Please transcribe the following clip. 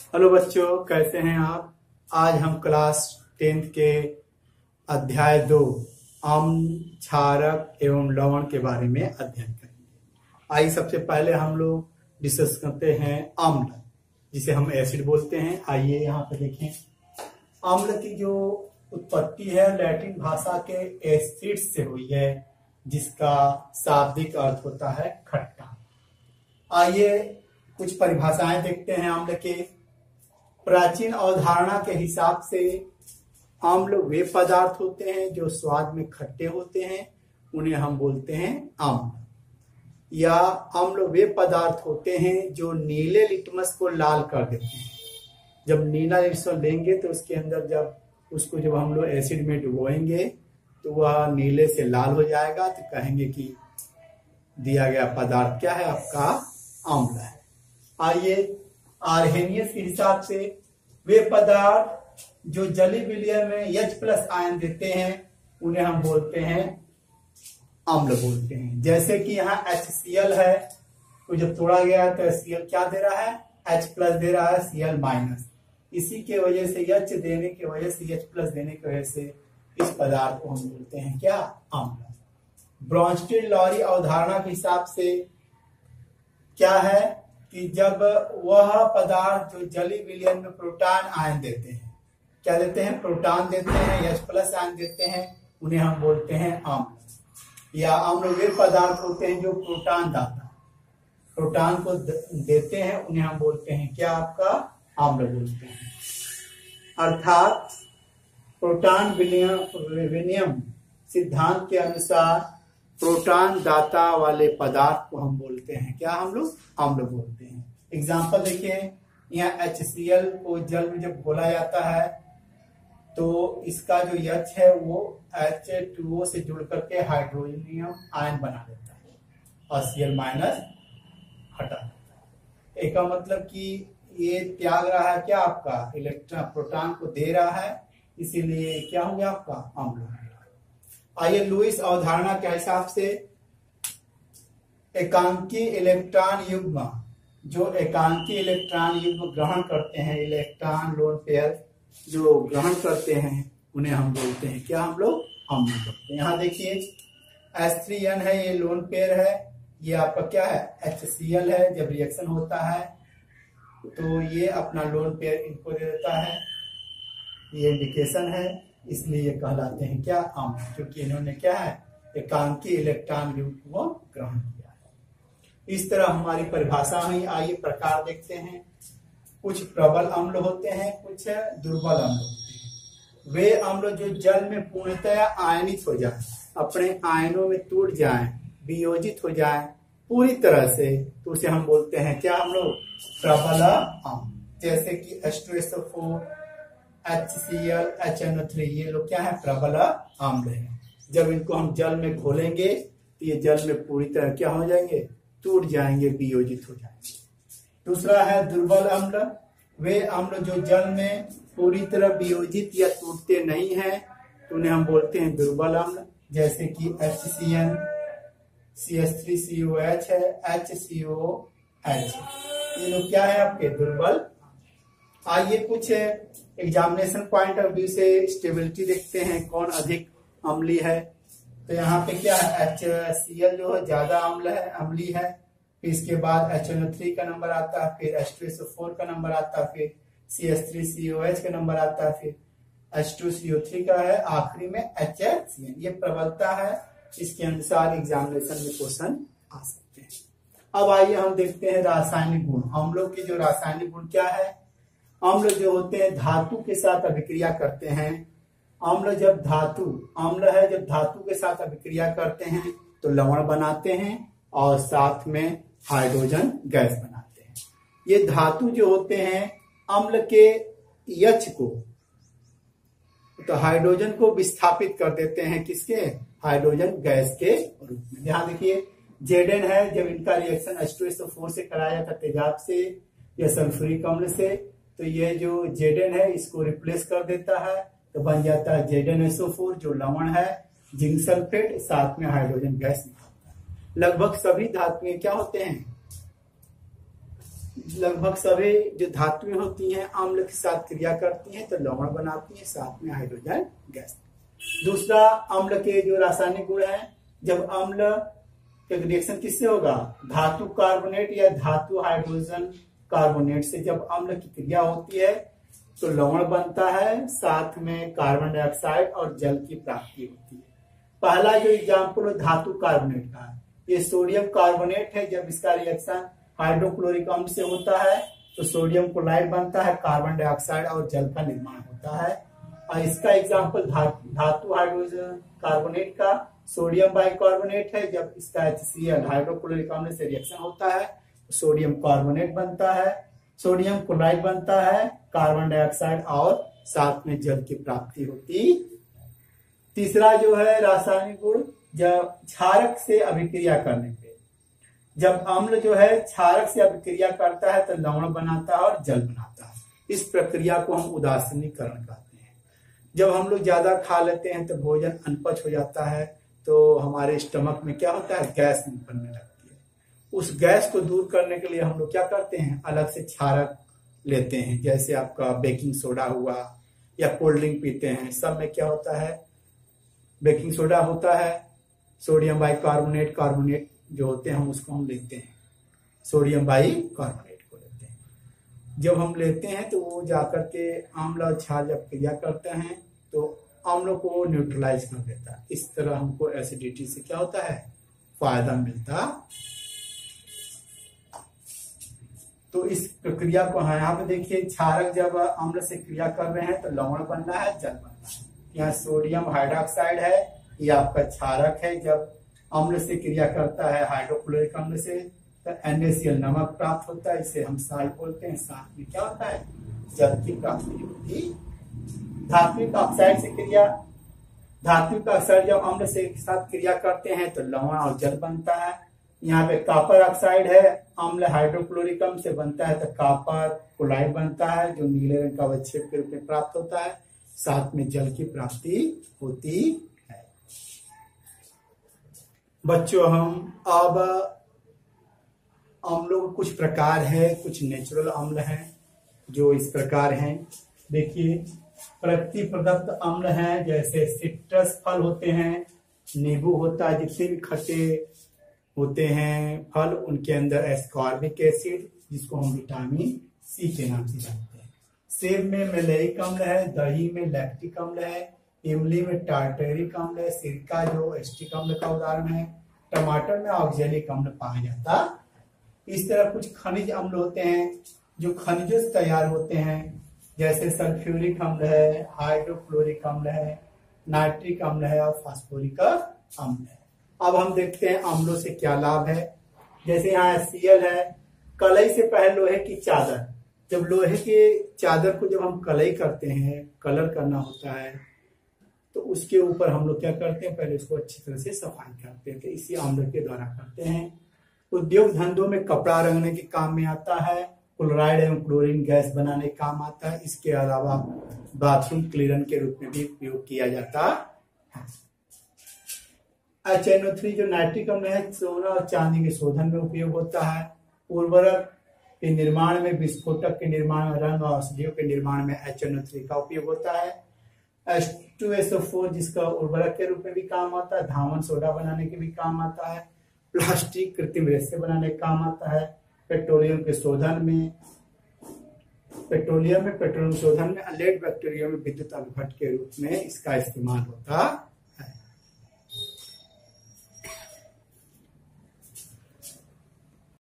Hello बच्चों, कैसे हैं आप। आज हम क्लास 10th के अध्याय 2 अम्ल, क्षारक एवं लवण के बारे में अध्ययन करेंगे। आइए सबसे पहले हम लोग डिस्कस करते हैं अम्ल, जिसे हम एसिड बोलते हैं। आइए यहाँ पे देखें, अम्ल की जो उत्पत्ति है लैटिन भाषा के एसिड से हुई है, जिसका शाब्दिक अर्थ होता है खट्टा। आइए कुछ परिभाषाएं देखते हैं अम्ल के। प्राचीन अवधारणा के हिसाब से अम्ल वे पदार्थ होते हैं जो स्वाद में खट्टे होते हैं, उन्हें हम बोलते हैं अम्ल। या अम्ल वे पदार्थ होते हैं जो नीले लिटमस को लाल कर देते हैं। जब नीला लिटमस लेंगे तो उसके अंदर जब हम लोग एसिड में डुबोएंगे तो वह नीले से लाल हो जाएगा, तो कहेंगे कि दिया गया पदार्थ क्या है, आपका अम्ल है। आइए आर्हेनियस के हिसाब से वे पदार्थ जो जली विलय में H+ आयन देते हैं, उन्हें हम बोलते हैं अम्ल बोलते हैं। जैसे कि यहाँ HCl है, तो जब तोड़ा गया तो HCl क्या दे रहा है, H+ दे रहा है, Cl-। इसी के वजह से H देने की वजह से, H+ देने की वजह से इस पदार्थ को हम बोलते हैं क्या, अम्ल। ब्रॉन्स्टीड-लॉरी अवधारणा के हिसाब से क्या है कि जब वह पदार्थ जो जली विलयन में प्रोटॉन आयन देते हैं, क्या देते हैं, प्रोटॉन देते हैं, H+ आयन देते हैं, उन्हें हम बोलते हैं अम्ल। या अम्ल वे पदार्थ होते हैं जो प्रोटॉन दाता, प्रोटॉन को देते हैं, उन्हें हम बोलते हैं क्या, आपका अम्ल बोलते हैं। अर्थात प्रोटॉन विनिमय सिद्धांत के अनुसार प्रोटॉन दाता वाले पदार्थ को हम बोलते हैं क्या, हम लोग अम्ल बोलते हैं। एग्जाम्पल देखिए, यहाँ HCl को जल में जब घोला जाता है तो इसका जो H है वो H2O से जुड़ करके हाइड्रोजन आयन बना देता है और Cl- हटा देता है। एक का मतलब कि ये त्याग रहा है क्या, आपका इलेक्ट्रॉन प्रोटॉन को दे रहा है, इसीलिए क्या हो गया, आपका अम्ल हो गया। आइए लुईस अवधारणा के हिसाब से एकांकी इलेक्ट्रॉन युग्म, जो एकांकी इलेक्ट्रॉन युग्म ग्रहण करते हैं, इलेक्ट्रॉन लोन पेयर जो ग्रहण करते हैं, उन्हें हम बोलते हैं क्या, हम लोग अम्ल बोलते हैं। यहाँ देखिए H3N है, ये लोन पेयर है, ये आपका क्या है, HCl है। जब रिएक्शन होता है तो ये अपना लोन पेयर इनको दे देता है, ये इंडिकेशन है, इसलिए ये कहलाते हैं क्या, अम्ल, क्योंकि इन्होंने क्या है, एकांकी इलेक्ट्रॉन युग्म को ग्रहण किया है। इस तरह हमारी परिभाषा में। आइए प्रकार देखते हैं। कुछ प्रबल अम्ल होते हैं, कुछ दुर्बल अम्ल होते हैं। वे अम्ल जो जल में पूर्णतया आयनित हो जाए, अपने आयनों में टूट जाए, वियोजित हो जाए पूरी तरह से, तो उसे हम बोलते हैं क्या, हम लोग प्रबल अम्ल। जैसे कि H2SO4, HCl, HNO3, ये लोग क्या है, प्रबल अम्ल है। जब इनको हम जल में घोलेंगे तो ये जल में पूरी तरह क्या हो जाएंगे, टूट जाएंगे, वियोजित हो जाएंगे। दूसरा है दुर्बल अम्ल। वे अम्ल जो जल में पूरी तरह वियोजित या टूटते नहीं है, तो उन्हें हम बोलते हैं दुर्बल अम्ल। जैसे कि HCN, CH3COH है, HCOH, ये लोग क्या है, आपके दुर्बल। आइए कुछ एग्जामिनेशन पॉइंट ऑफ व्यू से स्टेबिलिटी देखते हैं, कौन अधिक अम्लीय है। तो यहाँ पे क्या है, HCl जो है ज्यादा अम्लीय है, फिर इसके बाद HNO3 का नंबर आता है, फिर H2SO4 का नंबर आता है, फिर CH3COH का नंबर आता है, फिर H2CO3 का है, आखिरी में HCN। ये प्रबलता है, इसके अनुसार एग्जामिनेशन में क्वेश्चन आ सकते हैं। अब आइए हम देखते हैं रासायनिक गुण। अम्लों के जो रासायनिक गुण क्या है, अम्ल जो होते हैं धातु के साथ अभिक्रिया करते हैं। अम्ल जब धातु के साथ अभिक्रिया करते हैं तो लवण बनाते हैं और साथ में हाइड्रोजन गैस बनाते हैं। ये धातु जो होते हैं अम्ल के H को, तो हाइड्रोजन को विस्थापित कर देते हैं, किसके, हाइड्रोजन गैस के रूप में। यहाँ देखिए Zn है, जब इनका रिएक्शन H2SO4 से कराया था तेजाब से या सल्फ्यूरिक अम्ल से, तो ये जो Zn है इसको रिप्लेस कर देता है, तो बन जाता है ZnSO4 जो लवण है, जिंक सल्फेट, साथ में हाइड्रोजन गैस निकलता है। लगभग सभी धातुएं क्या होते हैं, लगभग सभी जो धातुएं होती हैं अम्ल के साथ क्रिया करती हैं तो लवण बनाती हैं, साथ में हाइड्रोजन गैस। दूसरा, अम्ल के जो रासायनिक गुण है, जब अम्ल रिएक्शन किससे होगा, धातु कार्बोनेट या धातु हाइड्रोजन कार्बोनेट से जब अम्ल की क्रिया होती है तो लवण बनता है, साथ में कार्बन डाइऑक्साइड और जल की प्राप्ति होती है। पहला जो एग्जाम्पल है धातु कार्बोनेट का, ये सोडियम कार्बोनेट है। जब इसका रिएक्शन हाइड्रोक्लोरिक अम्ल से होता है तो सोडियम क्लोराइड बनता है, कार्बन डाइऑक्साइड और जल का निर्माण होता है। और इसका एग्जाम्पल धातु हाइड्रोजन कार्बोनेट का सोडियम बाइकार्बोनेट है। जब इसका HCl हाइड्रोक्लोरिक अम्ल से रिएक्शन होता है तो सोडियम कार्बोनेट बनता है, सोडियम क्लोराइड बनता है, कार्बन डाइऑक्साइड और साथ में जल की प्राप्ति होती। तीसरा जो है रासायनिक गुण, जब क्षारक से अभिक्रिया करने पे, जब अम्ल जो है क्षारक से अभिक्रिया करता है तो लवण बनाता है और जल बनाता है। इस प्रक्रिया को हम उदासीनीकरण कहते हैं। जब हम लोग ज्यादा खा लेते हैं तो भोजन अनपच हो जाता है, तो हमारे स्टमक में क्या होता है, गैस बनने लगती है। उस गैस को दूर करने के लिए हम लोग क्या करते हैं, अलग से क्षारक लेते हैं। जैसे आपका बेकिंग सोडा हुआ या कोल्ड ड्रिंक पीते हैं, सब में क्या होता है, बेकिंग सोडा होता है, सोडियम बाइकार्बोनेट कार्बोनेट जो होते हैं हम उसको हम लेते हैं, सोडियम बाइकार्बोनेट को लेते हैं। जब हम लेते हैं तो वो जाकर के अम्ल और क्षार जब क्रिया करते हैं तो अम्लों को न्यूट्रलाइज कर देता है। इस तरह हमको एसिडिटी से क्या होता है, फायदा मिलता। तो इस प्रक्रिया को यहाँ पे देखिए, क्षारक जब अम्ल से क्रिया कर रहे हैं तो लवण बनना है, जल बनना है। यहाँ सोडियम हाइड्रोक्साइड है, ये आपका क्षारक है। जब अम्ल से क्रिया करता है हाइड्रोक्लोरिक अम्ल से तो NaCl नमक प्राप्त होता है, इसे हम साल्ट बोलते हैं। साथ में क्या होता है, जल की प्राप्ति होती। धात्विक ऑक्साइड से क्रिया, धात्विक ऑक्साइड जब अम्ल से साथ क्रिया करते हैं तो लवण और जल बनता है। यहाँ पे कॉपर ऑक्साइड है, अम्ल हाइड्रोक्लोरिक अम्ल से बनता है तो कॉपर क्लोराइड बनता है, जो नीले रंग का अवक्षेप के रूप में प्राप्त होता है, साथ में जल की प्राप्ति होती है। बच्चों, हम अब अम्लों के कुछ प्रकार है, कुछ नेचुरल अम्ल हैं जो इस प्रकार हैं। देखिए, प्रकृति प्रदत्त अम्ल हैं, जैसे सिट्रस फल होते हैं, नींबू होता है, जितने भी खट्टे होते हैं फल उनके अंदर एस्कॉर्बिक एसिड, जिसको हम विटामिन C के नाम से जानते हैं। सेब में मेलेइक अम्ल है, दही में लैक्टिक अम्ल है, इमली में टार्टेरिक अम्ल है, सिरका जो एस्टिक अम्ल का उदाहरण है, टमाटर में ऑक्जेलिक अम्ल पाया जाता। इस तरह कुछ खनिज अम्ल होते हैं जो खनिजों से तैयार होते हैं, जैसे सल्फ्यूरिक अम्ल है, हाइड्रोक्लोरिक अम्ल है, नाइट्रिक अम्ल है और फास्फोरिक अम्ल है। अब हम देखते हैं अम्लों से क्या लाभ है। जैसे यहाँ HCl है, कलई से पहले लोहे की चादर, जब लोहे के चादर को जब हम कलई करते हैं, कलर करना होता है, तो उसके ऊपर हम लोग क्या करते हैं, पहले उसको अच्छी तरह से सफाई करते हैं, तो इसी अम्ल के द्वारा करते हैं। उद्योग धंधों में कपड़ा रंगने के काम में आता है, क्लोराइड एवं क्लोरीन गैस बनाने के काम आता है। इसके अलावा बाथरूम क्लीनर के रूप में भी उपयोग किया जाता है। HNO3 जो नाइट्रिक अम्ल है, सोना और चांदी के शोधन में उपयोग होता है। उर्वरक के निर्माण में, विस्फोटक के निर्माण में, रंग और औषधियों के निर्माण में HNO3 का उपयोग होता है। H2SO4 जिसका उर्वरक के रूप में भी काम आता है, धावन सोडा बनाने के भी काम आता है। प्लास्टिक कृत्रिम रेशे बनाने का काम आता है। पेट्रोलियम के शोधन में, पेट्रोलियम शोधन में, लेड बैक्टीरिया में विद्युत अभिघट के रूप में इसका इस्तेमाल होता